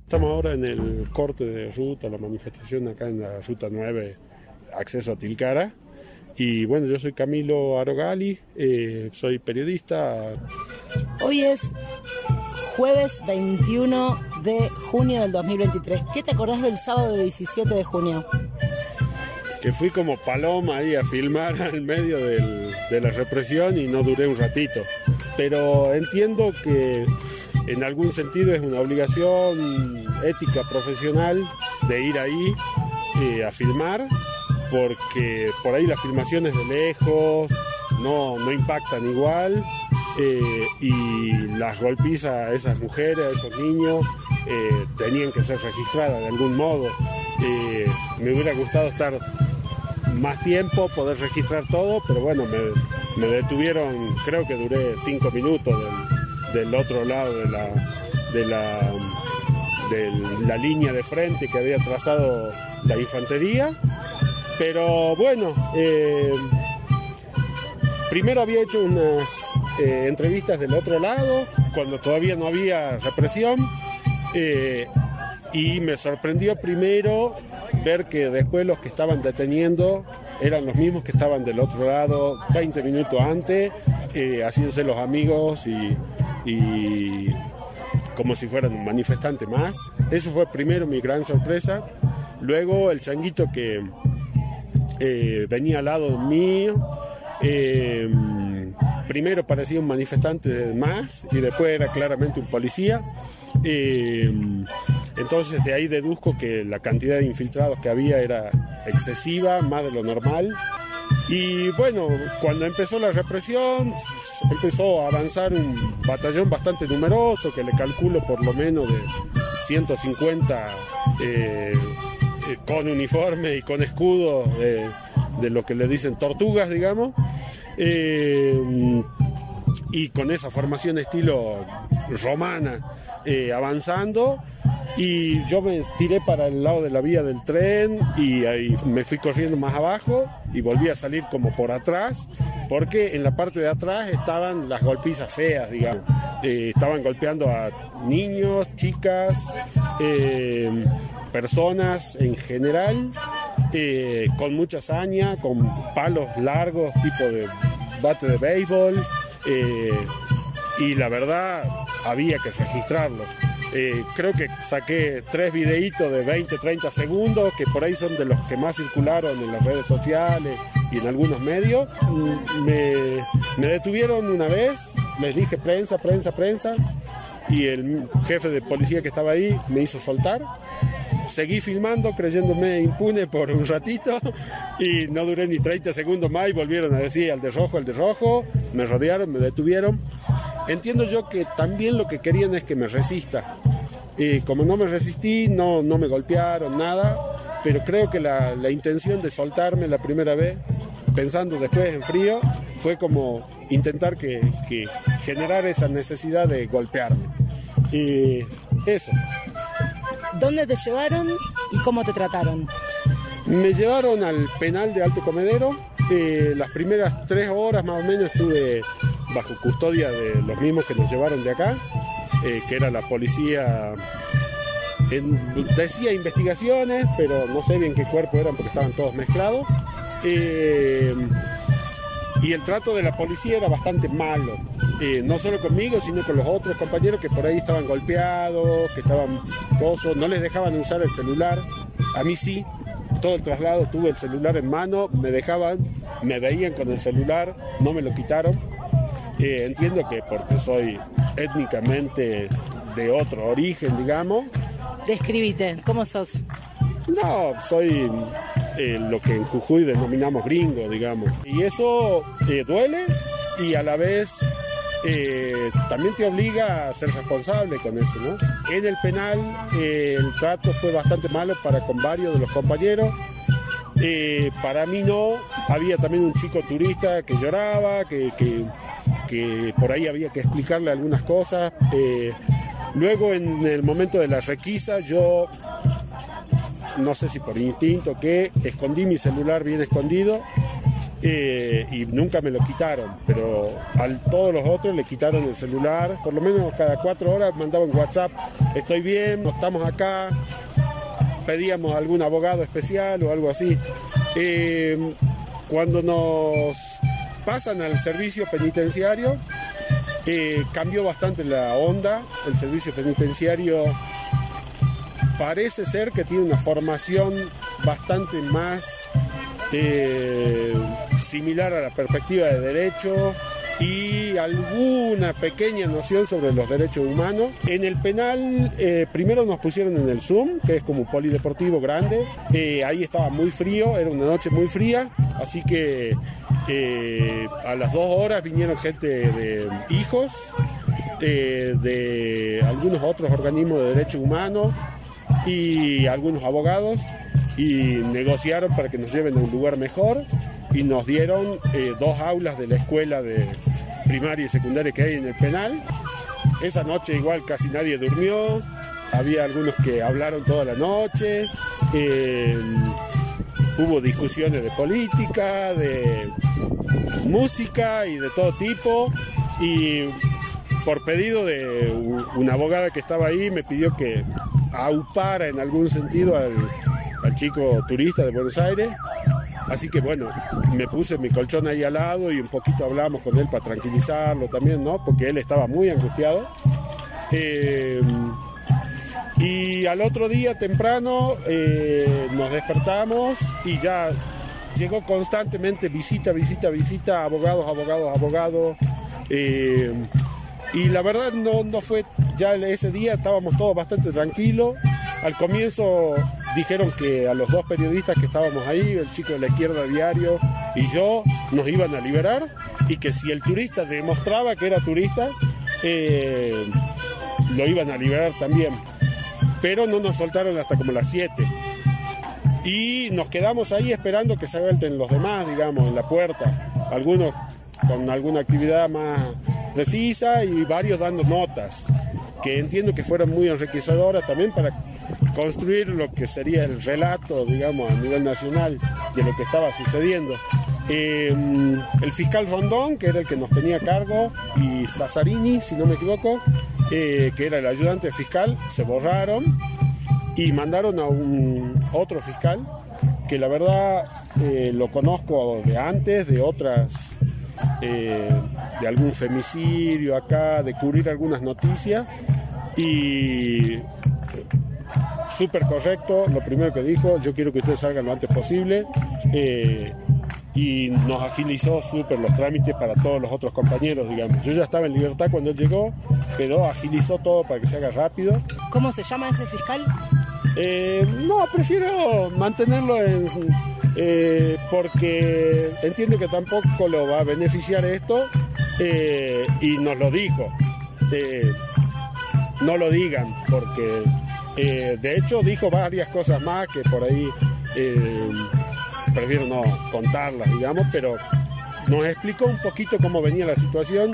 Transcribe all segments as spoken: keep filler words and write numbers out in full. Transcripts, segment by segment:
Estamos ahora en el corte de ruta, la manifestación acá en la ruta nueve, acceso a Tilcara. Y bueno, yo soy Camilo Arogali, eh, soy periodista. Hoy es jueves veintiuno de junio del dos mil veintitrés. ¿Qué te acordás del sábado diecisiete de junio? Que fui como paloma ahí a filmar al medio del, de la represión y no duré un ratito. Pero entiendo que en algún sentido es una obligación ética profesional de ir ahí eh, a filmar, porque por ahí las filmaciones de lejos no, no impactan igual, eh, y las golpizas a esas mujeres, a esos niños, eh, tenían que ser registradas de algún modo. Eh, me hubiera gustado estar más tiempo, poder registrar todo, pero bueno, me, me detuvieron, creo que duré cinco minutos del, del otro lado de la, de, la, de la línea de frente que había trazado la infantería. Pero bueno, eh, primero había hecho unas eh, entrevistas del otro lado, cuando todavía no había represión, eh, y me sorprendió primero ver que después los que estaban deteniendo eran los mismos que estaban del otro lado veinte minutos antes, eh, haciéndose los amigos y, y como si fueran un manifestante más. Eso fue primero mi gran sorpresa. Luego el changuito que eh, venía al lado mío, eh, primero parecía un manifestante más y después era claramente un policía. Eh, entonces de ahí deduzco que la cantidad de infiltrados que había era excesiva, más de lo normal. Y bueno, cuando empezó la represión, empezó a avanzar un batallón bastante numeroso, que le calculo por lo menos de ciento cincuenta eh, eh, con uniforme y con escudo, eh, de lo que le dicen tortugas, digamos. Eh, y con esa formación estilo romana, eh, avanzando, y yo me tiré para el lado de la vía del tren y ahí me fui corriendo más abajo y volví a salir como por atrás, porque en la parte de atrás estaban las golpizas feas, digamos. Eh, estaban golpeando a niños, chicas, eh, personas en general, eh, con mucha saña, con palos largos, tipo de bate de béisbol, eh, y la verdad había que registrarlo. Eh, creo que saqué tres videitos de veinte, treinta segundos, que por ahí son de los que más circularon en las redes sociales y en algunos medios. Me, me detuvieron una vez, les dije prensa, prensa, prensa, y el jefe de policía que estaba ahí me hizo soltar. Seguí filmando creyéndome impune por un ratito y no duré ni treinta segundos más y volvieron a decir al de rojo, al de rojo, me rodearon, me detuvieron. Entiendo yo que también lo que querían es que me resista. Y como no me resistí, no, no me golpearon, nada, pero creo que la, la intención de soltarme la primera vez, pensando después en frío, fue como intentar que, que generar esa necesidad de golpearme. Y eso. ¿Dónde te llevaron y cómo te trataron? Me llevaron al penal de Alto Comedero. Eh, las primeras tres horas más o menos estuve bajo custodia de los mismos que nos llevaron de acá, eh, que era la policía, en, decía investigaciones, pero no sé bien qué cuerpo eran porque estaban todos mezclados. Eh, y el trato de la policía era bastante malo, eh, no solo conmigo, sino con los otros compañeros que por ahí estaban golpeados, que estaban cosas, no les dejaban usar el celular. A mí sí, todo el traslado tuve el celular en mano, me dejaban, me veían con el celular, no me lo quitaron. Eh, entiendo que porque soy étnicamente de otro origen, digamos. Describite, ¿cómo sos? No, soy eh, lo que en Jujuy denominamos gringo, digamos. Y eso eh, duele y a la vez eh, también te obliga a ser responsable con eso, ¿no? En el penal eh, el trato fue bastante malo para con varios de los compañeros. Eh, para mí no, había también un chico turista que lloraba, que, que, que por ahí había que explicarle algunas cosas. Eh, luego en el momento de la requisa yo, no sé si por instinto o qué, escondí mi celular bien escondido eh, y nunca me lo quitaron, pero a todos los otros le quitaron el celular. Por lo menos cada cuatro horas mandaban WhatsApp: estoy bien, no estamos acá. Pedíamos algún abogado especial o algo así. Eh, cuando nos pasan al servicio penitenciario, eh, cambió bastante la onda. El servicio penitenciario parece ser que tiene una formación bastante más eh, similar a la perspectiva de derecho y alguna pequeña noción sobre los derechos humanos. En el penal, eh, primero nos pusieron en el Zoom, que es como un polideportivo grande. Eh, ahí estaba muy frío, era una noche muy fría, así que eh, a las dos horas vinieron gente de hijos, eh, de algunos otros organismos de derechos humanos y algunos abogados, y negociaron para que nos lleven a un lugar mejor, y nos dieron eh, dos aulas de la escuela de primaria y secundaria que hay en el penal. Esa noche igual casi nadie durmió, había algunos que hablaron toda la noche, eh, hubo discusiones de política, de música y de todo tipo, y por pedido de una abogada que estaba ahí me pidió que aupara en algún sentido al, al chico turista de Buenos Aires. Así que bueno, me puse mi colchón ahí al lado y un poquito hablamos con él para tranquilizarlo también, ¿no? Porque él estaba muy angustiado. Eh, y al otro día temprano eh, nos despertamos y ya llegó constantemente visita, visita, visita, abogados, abogados, abogados. Eh, y la verdad no, no fue, ya ese día estábamos todos bastante tranquilos. Al comienzo dijeron que a los dos periodistas que estábamos ahí, el chico de La Izquierda Diario y yo, nos iban a liberar, y que si el turista demostraba que era turista, eh, lo iban a liberar también. Pero no nos soltaron hasta como las siete. Y nos quedamos ahí esperando que se suelten los demás, digamos, en la puerta. Algunos con alguna actividad más precisa y varios dando notas, que entiendo que fueron muy enriquecedoras también para construir lo que sería el relato, digamos, a nivel nacional de lo que estaba sucediendo. Eh, el fiscal Rondón, que era el que nos tenía a cargo, y Sassarini, si no me equivoco, eh, que era el ayudante fiscal, se borraron y mandaron a un otro fiscal, que la verdad eh, lo conozco de antes, de otras, eh, de algún femicidio acá, de cubrir algunas noticias, y súper correcto. Lo primero que dijo: yo quiero que ustedes salgan lo antes posible, eh, y nos agilizó súper los trámites para todos los otros compañeros, digamos. Yo ya estaba en libertad cuando él llegó, pero agilizó todo para que se haga rápido. ¿Cómo se llama ese fiscal? Eh, no, prefiero mantenerlo en, eh, porque entiendo que tampoco lo va a beneficiar esto, eh, y nos lo dijo. Eh, no lo digan, porque eh, de hecho dijo varias cosas más que por ahí eh, prefiero no contarlas, digamos, pero nos explicó un poquito cómo venía la situación,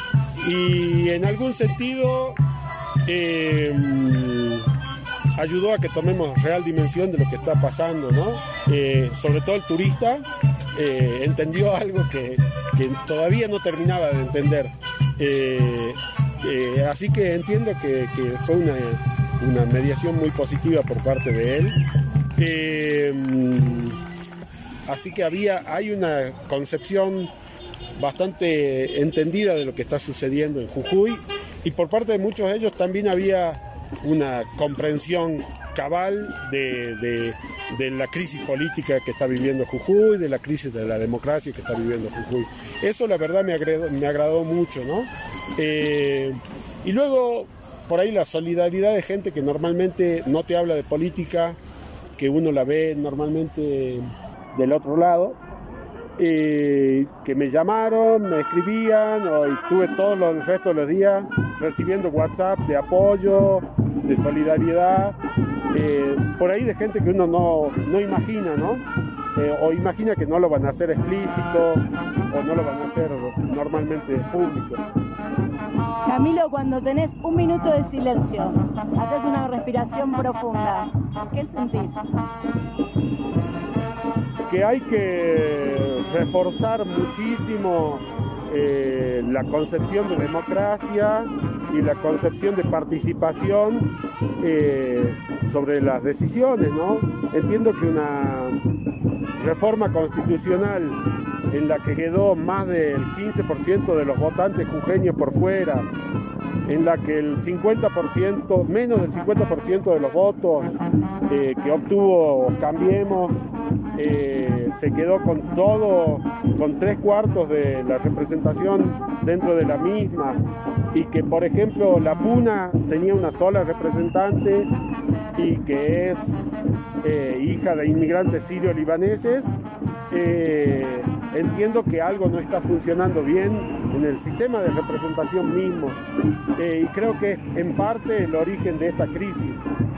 y en algún sentido eh, ayudó a que tomemos real dimensión de lo que está pasando, ¿no? Eh, sobre todo el turista eh, entendió algo que, que todavía no terminaba de entender. Eh, eh, así que entiendo que, que fue una, una mediación muy positiva por parte de él. Eh, así que había, hay una concepción bastante entendida de lo que está sucediendo en Jujuy, y por parte de muchos de ellos también había una comprensión cabal de, de, de la crisis política que está viviendo Jujuy, de la crisis de la democracia que está viviendo Jujuy. Eso la verdad me agradó, me agradó mucho, ¿no? Eh, y luego por ahí la solidaridad de gente que normalmente no te habla de política, que uno la ve normalmente del otro lado, eh, que me llamaron, me escribían, o, y estuve todos los, el resto de los días recibiendo WhatsApp de apoyo, de solidaridad, eh, por ahí de gente que uno no, no imagina, ¿no? Eh, o imagina que no lo van a hacer explícito, o no lo van a hacer normalmente público. Camilo, cuando tenés un minuto de silencio, haces una respiración profunda, ¿qué sentís? que hay que reforzar muchísimo eh, la concepción de democracia y la concepción de participación eh, sobre las decisiones, ¿no? Entiendo que una reforma constitucional en la que quedó más del quince por ciento de los votantes jujeños por fuera, en la que el cincuenta por ciento, menos del cincuenta por ciento de los votos eh, que obtuvo Cambiemos, eh, se quedó con todo, con tres cuartos de la representación dentro de la misma, y que por ejemplo la Puna tenía una sola representante y que es eh, hija de inmigrantes sirio-libaneses. Eh, entiendo que algo no está funcionando bien en el sistema de representación mismo, eh, y creo que es en parte el origen de esta crisis.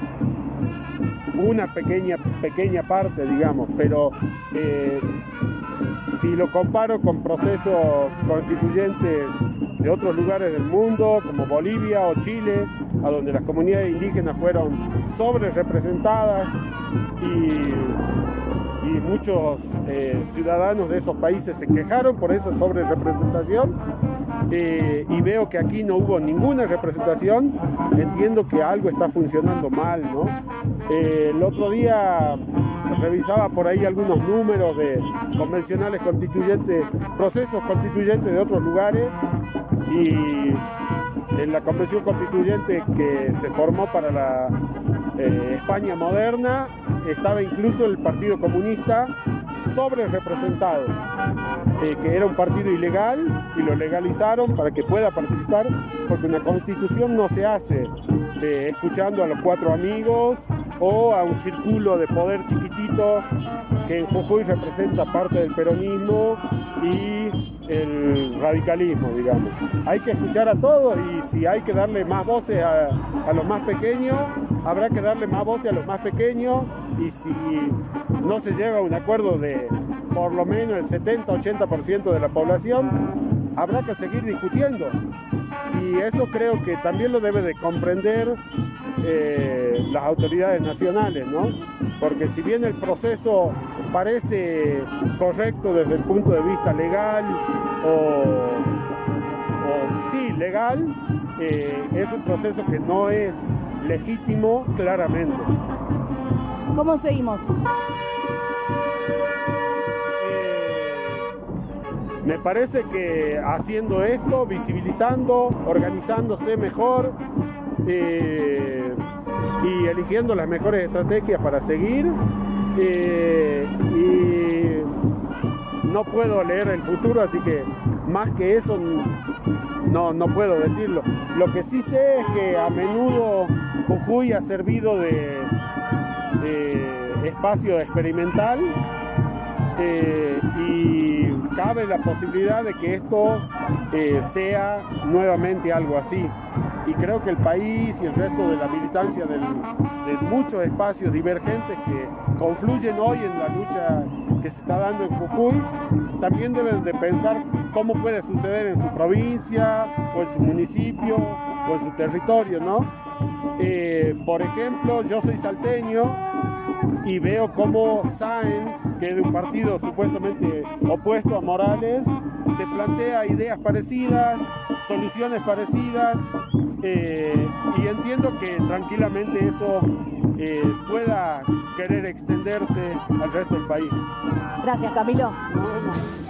Una pequeña, pequeña parte, digamos, pero eh, si lo comparo con procesos constituyentes de otros lugares del mundo, como Bolivia o Chile, a donde las comunidades indígenas fueron sobre representadas y y muchos eh, ciudadanos de esos países se quejaron por esa sobre-representación, eh, y veo que aquí no hubo ninguna representación. Entiendo que algo está funcionando mal, ¿no? Eh, el otro día revisaba por ahí algunos números de convencionales constituyentes, procesos constituyentes de otros lugares, y en la convención constituyente que se formó para la eh, España moderna estaba incluso el Partido Comunista sobre representado, eh, que era un partido ilegal, y lo legalizaron para que pueda participar, porque una constitución no se hace eh, escuchando a los cuatro amigos o a un círculo de poder chiquitito que en Jujuy representa parte del peronismo y el radicalismo, digamos. Hay que escuchar a todos, y si hay que darle más voces a, a los más pequeños, habrá que darle más voces a los más pequeños, y si no se llega a un acuerdo de por lo menos el setenta a ochenta por ciento de la población, habrá que seguir discutiendo. Y eso creo que también lo debe de comprender eh, las autoridades nacionales, ¿no? Porque si bien el proceso parece correcto desde el punto de vista legal, o, o sí, legal, eh, es un proceso que no es legítimo claramente. ¿Cómo seguimos? Me parece que haciendo esto, visibilizando, organizándose mejor eh, y eligiendo las mejores estrategias para seguir, eh, y no puedo leer el futuro, así que más que eso no, no puedo decirlo. Lo que sí sé es que a menudo Jujuy ha servido de, de espacio experimental, eh, y cabe la posibilidad de que esto eh, sea nuevamente algo así. Y creo que el país y el resto de la militancia del, de muchos espacios divergentes que confluyen hoy en la lucha que se está dando en Jujuy, también deben de pensar cómo puede suceder en su provincia, o en su municipio, o en su territorio, ¿no? Eh, por ejemplo, yo soy salteño y veo cómo Sáenz, que es de un partido supuestamente opuesto a Morales, se plantea ideas parecidas, soluciones parecidas, eh, y entiendo que tranquilamente eso eh, pueda querer extenderse al resto del país. Gracias, Camilo.